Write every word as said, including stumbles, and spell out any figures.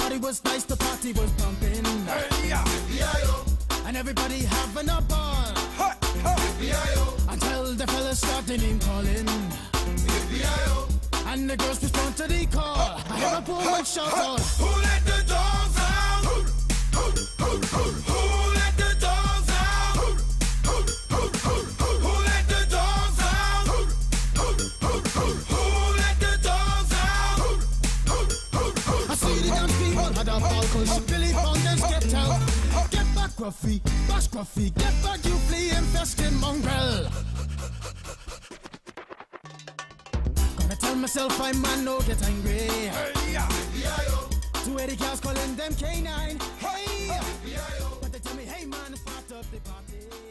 party was nice, the party was pumping. Hey, yeah. And everybody having a ball. Ha, ha. Until the fellas started name calling. And the girls respond to the call. I hear a woman shout out, Who let the dogs out? Who, who, who, who, who let the dogs out? Who, who, who, who, who let the dogs out? Who, who, who, who, who let the dogs out? Who, who, who, who, I see the dance people had a ball cause Billy Fountains get out. Get back, Gruffy, bash Gruffy, get back, you flea infested mongrel. Gonna tell myself I'm man, no get angry. Hey, yeah. Two eighty girls calling them K nine. Hey, but they tell me, hey man, start up the party.